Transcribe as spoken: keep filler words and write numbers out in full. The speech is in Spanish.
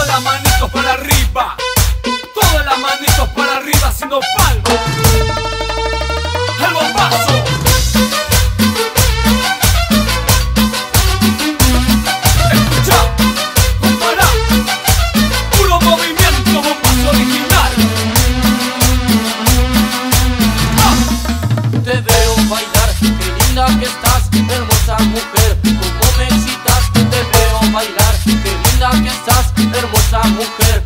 las manitos para arriba, todas las manitos para arriba haciendo palmas. El bombazo. Escucha, compará, puro movimiento, bombazo original. Ah. Te veo bailar, qué linda que estás, hermosa mujer, cómo me excitas. Te veo bailar, qué linda que estás, hermosa mujer.